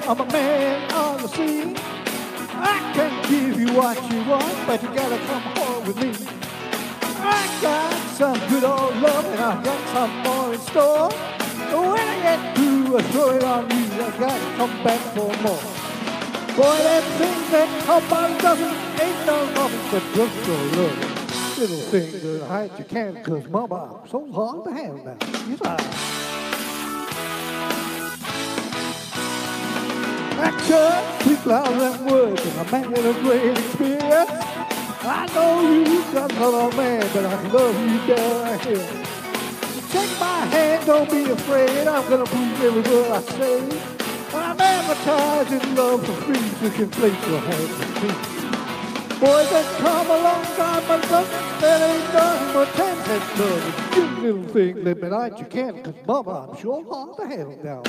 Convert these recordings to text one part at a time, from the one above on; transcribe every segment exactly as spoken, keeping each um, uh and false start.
I'm a man on the scene. I can give you what you want, but you gotta come home with me. I got some good old love and I got some more in store. When I get through, I throw it on you, I gotta come back for more. Boy, that thing that come on doesn't ain't no nothing but just your love. Little thing that hide you can, cause mama, I'm so hard to handle now. You know. Action, speak loud and words, and a man with a great experience. I know you got another man, but I love you down here. Take my hand, don't be afraid, I'm gonna prove every word I say. I'm advertising love for free, so you can place your hands with me. Boys that come a long time, but nothing that ain't nothing but ten cent love. You little thing, let me light you can, cause mama, I'm sure hard to handle now.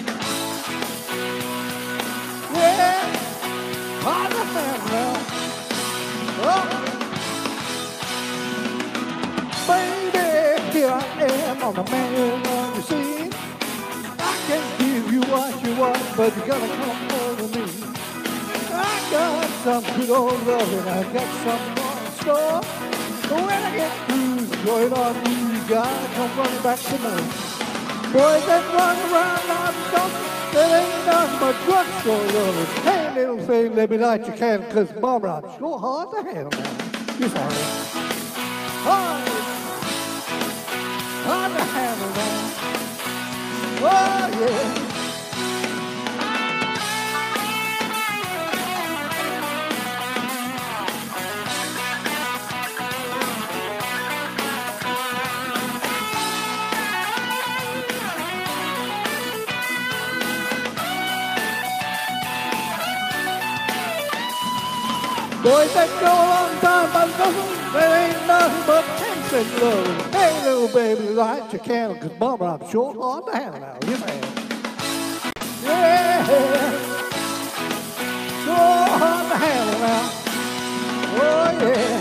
Yeah, hard to handle now. Oh, baby, here I am on the man on the scene. I can give you what you want, but you gotta come over me. I got some good old love and I got some more in store. But when I get through, throw it on you, you gotta come running back to me. Boys that run around like something that ain't nothing but drugstore lovers. Hey, little thing, let me light you can, cause mama, I'm sure hard to handle now. You sorry. Hard. Hard to handle now. Oh, yeah. Boys that go a long time, but nothing, there ain't nothing but ten cent love. Hey, little baby, light your candle, cause mama, I'm sure hard to handle now. You man. Yeah. Sure hard to handle now. Oh, yeah.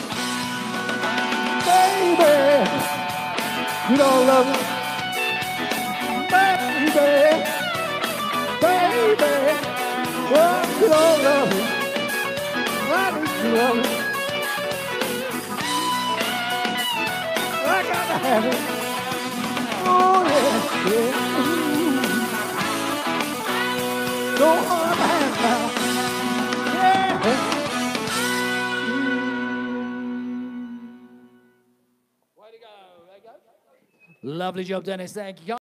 Baby, you don't love me. Baby, baby, oh, you don't love me. I need to love it. I gotta have it. Oh yeah, yeah. Ooh. Go hard to have now. Yeah. Way to go, way to go. Lovely job, Dennis. Thank you.